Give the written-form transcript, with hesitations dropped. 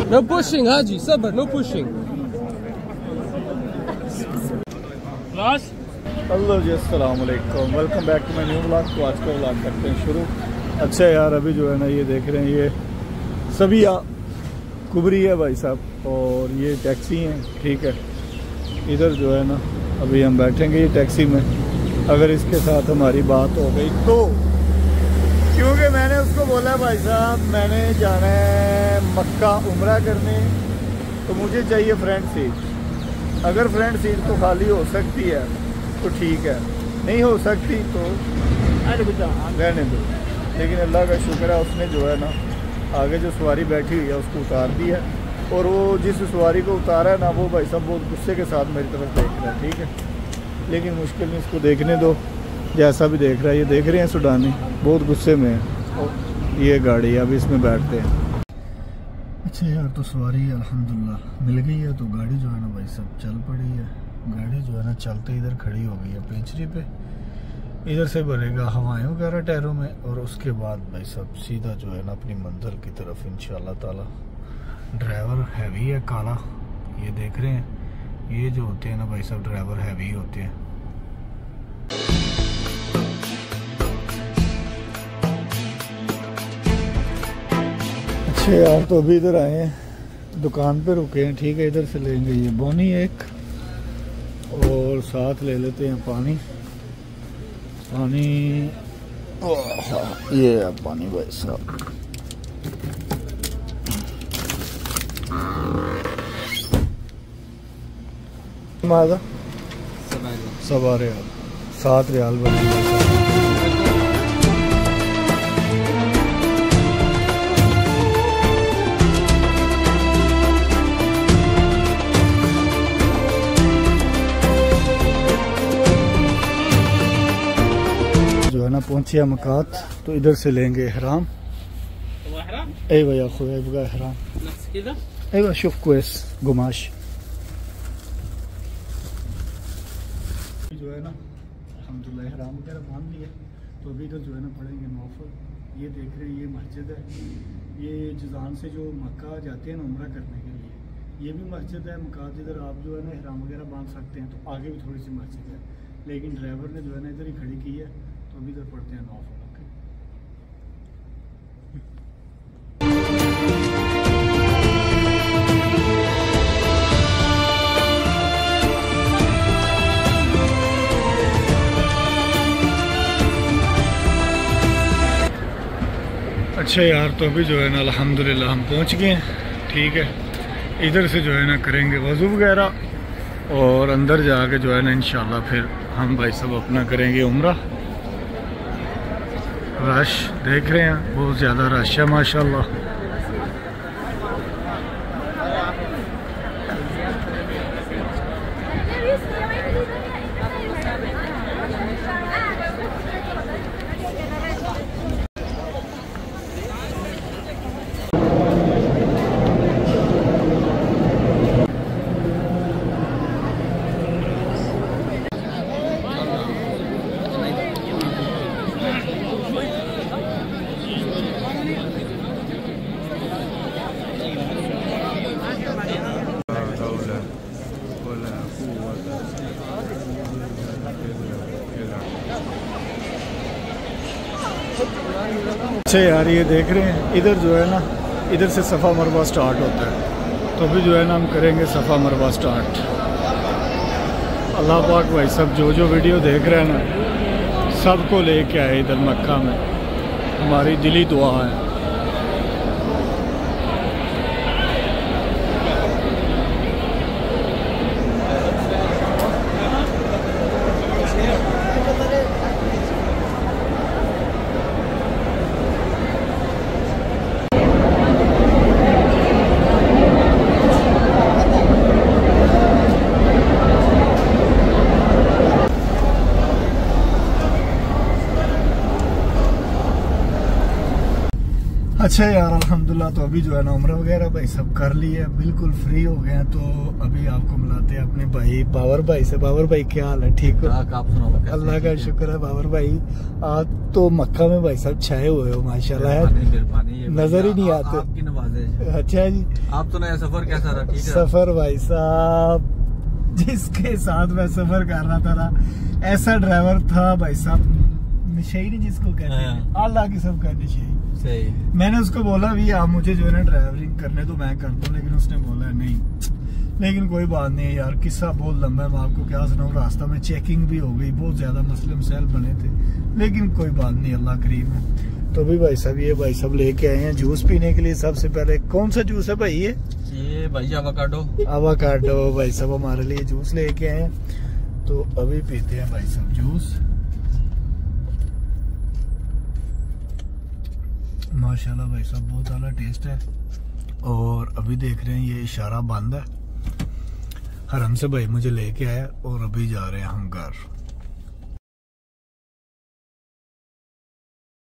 No pushing, Haji. Sabr, no pushing. Class. Hello जी, अस्सलाम वालेकुम, welcome back to my new vlog. तो आज का व्लॉग करते हैं शुरू। अच्छा यार, अभी जो है ना ये देख रहे हैं, ये सबिया कुबरी है भाई साहब, और ये टैक्सी है, ठीक है। इधर जो है ना अभी हम बैठेंगे ये टैक्सी में, अगर इसके साथ हमारी बात हो गई तो, क्योंकि मैंने उसको बोला भाई साहब मैंने जाना है मक्का उम्रा करने, तो मुझे चाहिए फ्रंट सीट। अगर फ्रंट सीट तो खाली हो सकती है तो ठीक है, नहीं हो सकती तो रहने दो। लेकिन अल्लाह का शुक्र है, उसने जो है ना आगे जो सवारी बैठी हुई है उसको उतार दी है, और वो जिस सवारी को उतारा है ना वो भाई साहब बहुत गुस्से के साथ मेरी तरफ देख रहा है, ठीक है। लेकिन मुश्किल नहीं, इसको देखने दो, जैसा भी देख रहा है। ये देख रहे हैं सुडानी बहुत गुस्से में है। ये गाड़ी अब इसमें बैठते हैं। अच्छा यार, तो सवारी अल्हम्दुलिल्लाह मिल गई है, तो गाड़ी जो है ना भाई साहब चल पड़ी है। गाड़ी जो है ना चलते इधर खड़ी हो गई है पेंचरी पे, इधर से भरेगा हवाएं वगैरह टायरों में, और उसके बाद भाई साहब सीधा जो है ना अपनी मंजिल की तरफ इंशाल्लाह ताला। ड्राइवर हैवी है काला, ये देख रहे हैं, ये जो होते हैं ना भाई साहब ड्राइवर हैवी होते हैं। अच्छा यार, तो अभी इधर आए हैं, दुकान पे रुके हैं, ठीक है। इधर से लेंगे ये बोनी एक, और साथ ले लेते हैं पानी। ये है पानी भाई साहब। मादा सवा रियाल, 7 रियाल बने। जो है ना पहुंचे मकात, तो इधर से लेंगे इहराम। ايوه يا اخوي يبقى احرام نفس كده. ايوه شوف كويس قماش जो है ना अल्हम्दुलिल्लाह इहराम वगैरह बांध लिया, तो अभी इधर जो है ना पढ़ेंगे नौफल। ये देख रहे हैं, ये मस्जिद है, ये जिजान से जो मक्का जाते हैं ना उम्रा करने के लिए, ये भी मस्जिद है। मकात इधर आप जो है ना इहराम वगैरह बांध सकते हैं, तो आगे भी थोड़ी सी मस्जिद है, लेकिन ड्राइवर ने जो है ना इधर ही खड़ी की है, तो अभी इधर पढ़ते हैं नौफल। अच्छा यार, तो अभी जो है ना अल्हम्दुलिल्लाह हम पहुंच गए हैं, ठीक है। इधर से जो है ना करेंगे वज़ू वगैरह, और अंदर जाके जो है ना इंशाल्लाह फिर हम भाई सब अपना करेंगे उम्रा। रश देख रहे हैं, बहुत ज़्यादा रश है माशाल्लाह। अच्छा यार, ये देख रहे हैं, इधर जो है ना इधर से सफ़ा मरवा स्टार्ट होता है, तो अभी जो है ना हम करेंगे सफ़ा मरवा स्टार्ट। अल्लाह पाक भाई सब जो वीडियो देख रहे हैं ना सबको लेके आए इधर मक्का में, हमारी दिली दुआ है। अच्छा यार अल्हम्दुलिल्लाह। तो अभी जो है ना उम्र वगैरह भाई सब कर ली है, बिल्कुल फ्री हो गए हैं। तो अभी आपको मिलाते हैं अपने भाई बाबर भाई से। बाबर भाई क्या हाल है, ठीक हो? आप सुनाओ। अल्लाह का शुक्र है बाबर भाई, आज तो मक्का में भाई सब छाए हुए हो माशाल्लाह है, नजर ही नहीं आते। आपकी नवाज़िश। अच्छा जी, आप सुनाए सफर कैसा रहा? ठीक है सफर भाई साहब, जिसके साथ मैं सफर कर रहा था ना, ऐसा ड्राइवर था भाई साहब, नशेई नहीं जिसको कहते हैं, अल्लाह की सब का नशेई। सही। मैंने उसको बोला भी आप मुझे जो है ना ड्राइवरिंग करने तो मैं करता हूँ, लेकिन उसने बोला नहीं। लेकिन कोई बात नहीं यार, किस्सा बहुत लंबा है, मैं आपको क्या सुनाऊँ। रास्ता में चेकिंग भी हो गई, बहुत ज्यादा मसले मसाइल बने थे, लेकिन कोई बात नहीं, अल्लाह करीम है। तो भी भाई साहब ये भाई सब लेके आए हैं जूस पीने के लिए। सबसे पहले कौन सा जूस है भाई ये भाई अवाकाडो। अवाकाडो भाई साहब हमारे लिए जूस लेके आए हैं। तो अभी पीते हैं भाई साहब जूस। माशाल्लाह भाई साहब बहुत आला टेस्ट है। और अभी देख रहे हैं ये इशारा बंद है, हरम से भाई मुझे लेके आया और अभी जा रहे हैं हम घर।